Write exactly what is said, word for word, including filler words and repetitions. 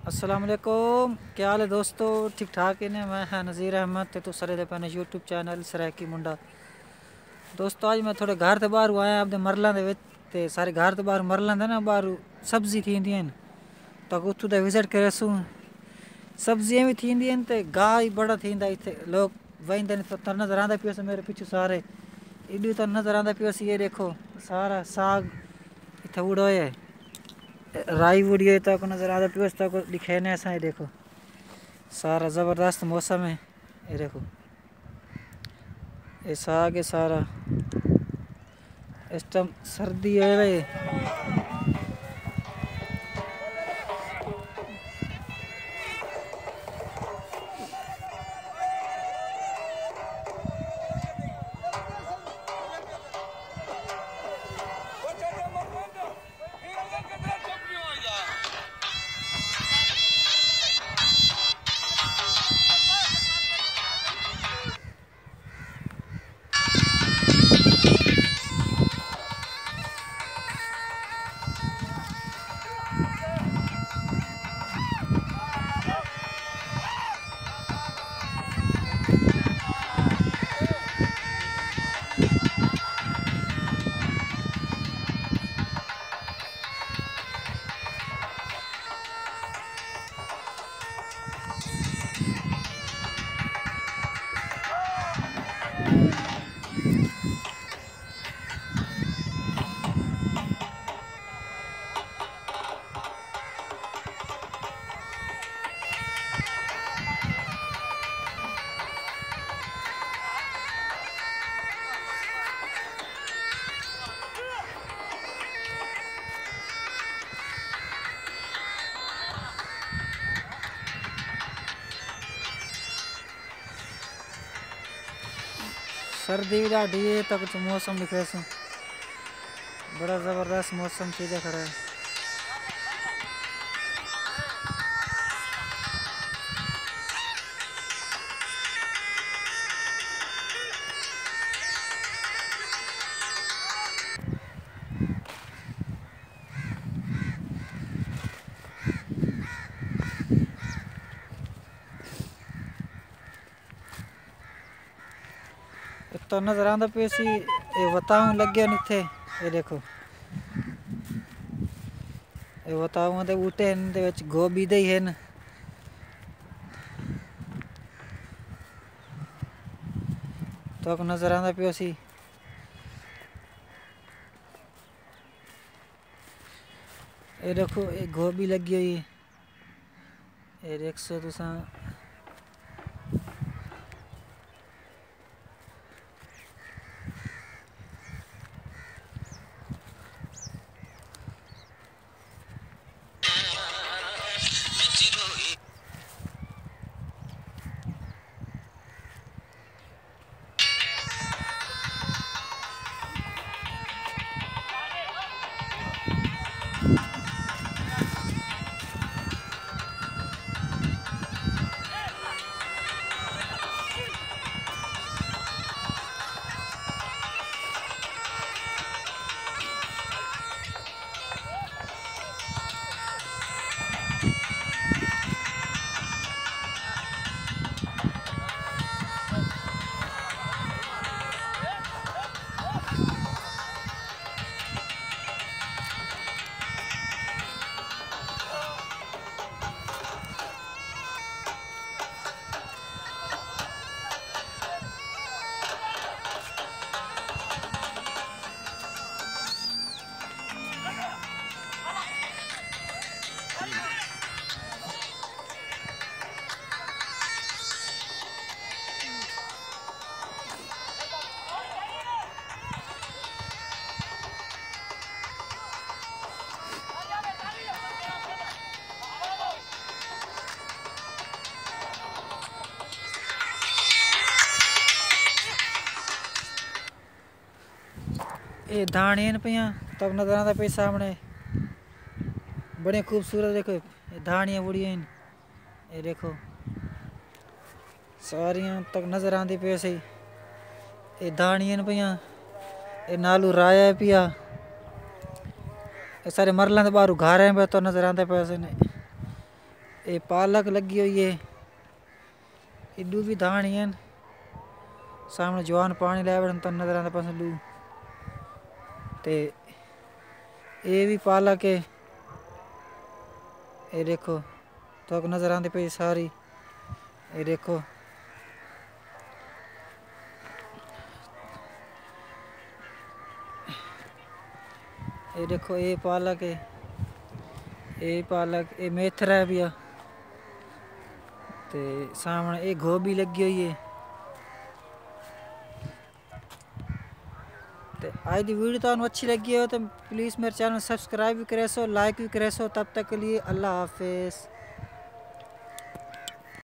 अस्सलाम वालेकुम, क्या हाल है दोस्तों? ठीक ठाक ही ने। मैं है नज़ीर अहमद ते तो सरे दे पैने यूट्यूब चैनल सरैकी मुंडा। दोस्तों आज मैं थोड़े घर ते बाहर आया अपने मरलों दे विच ते सारे घर ते बाहर मरलों दे ना बाहर सब्जी थींदियां न तो उत्थों दे विजिट करेसूं। सब्जियां भी थींदियां ते गाह ही बड़ा थींदा इत्थे। लोग वहिंदे न तो नज़र आंदा पियो मेरे पिछू सारे इड्डी तो नज़र आंदा पियो। ये देखो सारा साग इत्थे उड़ो है, राई उड़ी तक नज़र आता पियो तक दिखे ने ऐसा। ये देखो सारा ज़बरदस्त मौसम है। ये देखो ये साग है सारा। इस टाइम सर्दी है भाई। सर्दी भी ढाडी है तक तो मौसम दिखे से बड़ा ज़बरदस्त मौसम चीज़ें खड़ा है। तो नज़र आंदा पे सी ये बताऊं लगे नीथे। ये देखो ये बताऊं दे बूटे हैं दे विच गोभी दे ही हैं तो नज़र आंदा पे सी। ये देखो ये गोभी लगी हुई है। ये देख सो तुसा ये धानियां पियाँ तब नज़र आंदा पे सामने बड़े खूबसूरत। देखो ये धानियां बुड़ी हैं। ये देखो सारियां तक नज़र आंदी पे सही। ये धानियां पियाँ ये नालू राया पिया। ये सारे मरलों के बाहर उघारे पे तो नज़र आंदे पे ने। ये पालक लगी हुई है, इडू भी धानी है। सामने जवान पानी लै बैठन तो नजर आंदा पास लू। ते ये भी पालक है, ये देखो तो नजर आंदी पे सारी। ये देखो ये देखो ये पालक है, ये पालक ये मेथरा है भैया। ते सामने ये गोभी लगी हुई है। ते आज की वीडियो तो अच्छी लगी हो तो प्लीज़ मेरे चैनल सब्सक्राइब भी करे सो, लाइक भी करे सो। तब तक के लिए अल्लाह हाफिज़।